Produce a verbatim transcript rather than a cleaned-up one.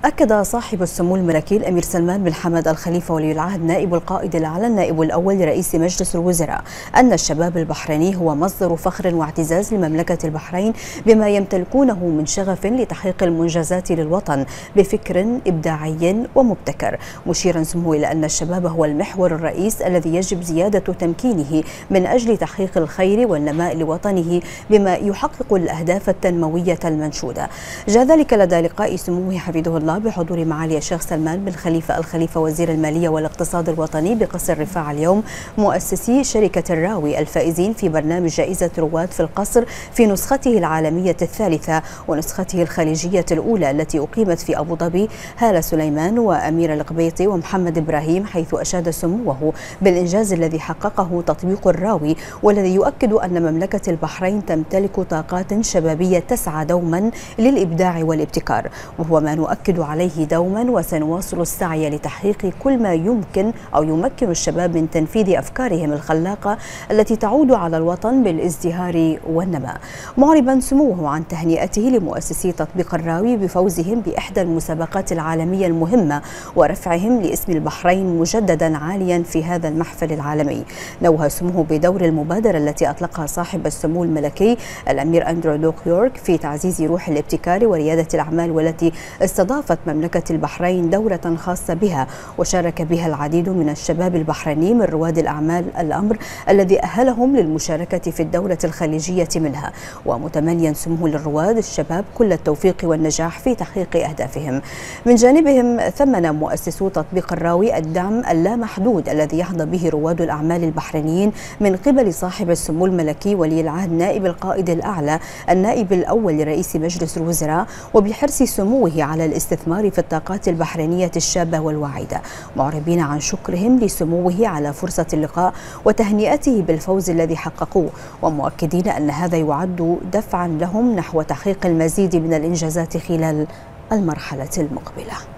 أكد صاحب السمو الملكي الأمير سلمان بن حمد الخليفة ولي العهد نائب القائد الأعلى النائب الأول لرئيس مجلس الوزراء أن الشباب البحريني هو مصدر فخر واعتزاز لمملكة البحرين بما يمتلكونه من شغف لتحقيق المنجزات للوطن بفكر إبداعي ومبتكر، مشيرا سموه إلى أن الشباب هو المحور الرئيس الذي يجب زيادة تمكينه من أجل تحقيق الخير والنماء لوطنه بما يحقق الأهداف التنموية المنشودة. جاء ذلك لدى لقاء سموه حفظه الله بحضور معالي الشيخ سلمان بن خليفة الخليفة وزير المالية والاقتصاد الوطني بقصر رفاع اليوم مؤسسي شركة الراوي الفائزين في برنامج جائزة رواد في القصر في نسخته العالمية الثالثة ونسخته الخليجية الأولى التي أقيمت في أبو ظبي، هالة سليمان وأمير القبيطي ومحمد إبراهيم، حيث أشاد سموه بالإنجاز الذي حققه تطبيق الراوي والذي يؤكد أن مملكة البحرين تمتلك طاقات شبابية تسعى دوما للإبداع والابتكار، وهو ما نؤكد عليه دوما وسنواصل السعي لتحقيق كل ما يمكن أو يمكن الشباب من تنفيذ أفكارهم الخلاقة التي تعود على الوطن بالازدهار والنماء، معربا سموه عن تهنئته لمؤسسي تطبيق الراوي بفوزهم بإحدى المسابقات العالمية المهمة ورفعهم لاسم البحرين مجددا عاليا في هذا المحفل العالمي. نوه سموه بدور المبادرة التي أطلقها صاحب السمو الملكي الأمير أندرو دوك يورك في تعزيز روح الابتكار وريادة الأعمال، والتي استضافت مملكة البحرين دورة خاصة بها وشارك بها العديد من الشباب البحريني من رواد الأعمال، الأمر الذي أهلهم للمشاركة في الدورة الخليجية منها، ومتمنيا سموه للرواد الشباب كل التوفيق والنجاح في تحقيق أهدافهم. من جانبهم ثمن مؤسسو تطبيق الراوي الدعم اللامحدود الذي يحظى به رواد الأعمال البحرينيين من قبل صاحب السمو الملكي ولي العهد نائب القائد الأعلى النائب الأول لرئيس مجلس الوزراء، وبحرص سموه على الاستثمار في الطاقات البحرينية الشابة والواعدة، معربين عن شكرهم لسموه على فرصة اللقاء وتهنئته بالفوز الذي حققوه، ومؤكدين أن هذا يعد دفعا لهم نحو تحقيق المزيد من الإنجازات خلال المرحلة المقبلة.